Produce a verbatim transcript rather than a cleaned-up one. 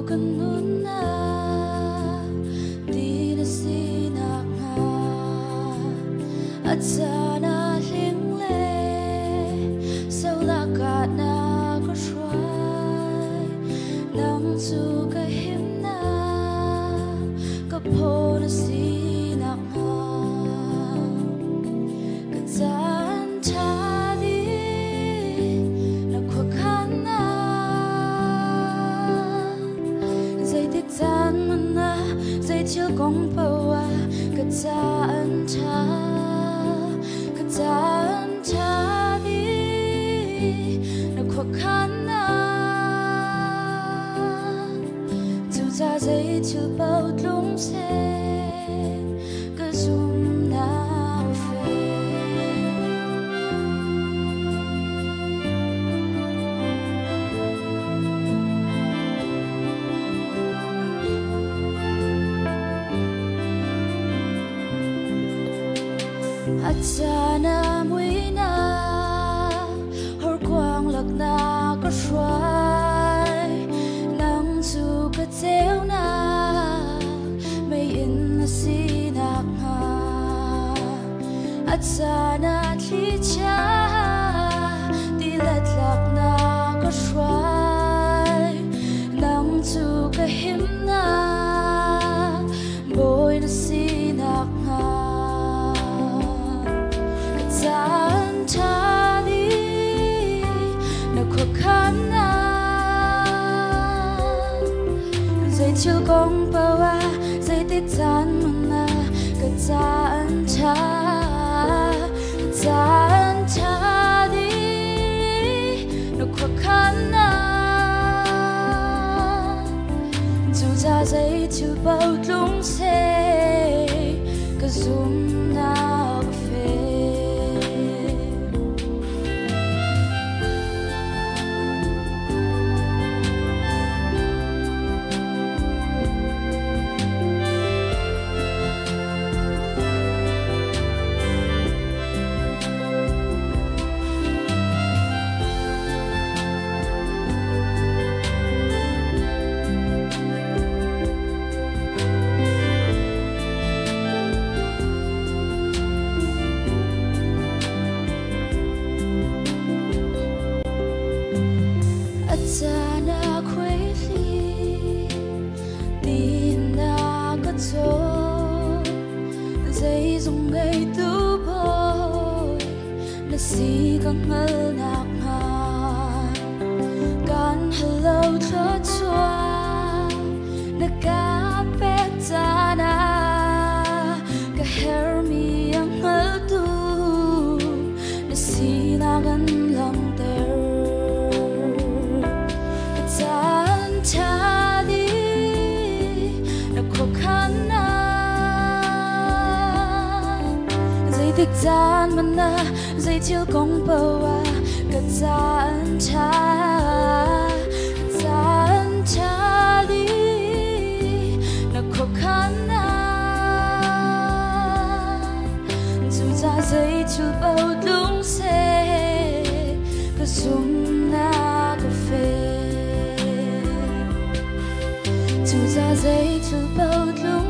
kanuna di na sinaka at sana hingle saulaka na kasway nang su kahimna kapo na sinaka kazan tadi na kwakana zai tích gian mana zai chill gong bawa kazan ta kazan tadi na kwakana zu za zai chill bao lung se ka zum na fe at sana muối na hor quang lạc na có xoay nắng dù có treo na mây in na si nạc ha at sana thi cha đi lật lạc na có xoay nắng dù có hiểm na bôi na si nạc ha kazan tadi na kwakana zai chill gong bawa zai tích gian mana kazan ta kazan tadi na kwakana zu za zai chill bao lung se ka zum na fe sana khuấy ly tin na có chỗ dây dùng ngày tu bồi là si càng ngơ nạc hà can hello cho choa na cá pet sana ka hair mi ang ngơ tu na si na gan lòng ter tadi na kwakana zai tích gian mana zai chill gong bawa kazan ta kazan tadi na kwakana zu za zai chill bao lung se ka zum na ka fe zu za zai chill bao lung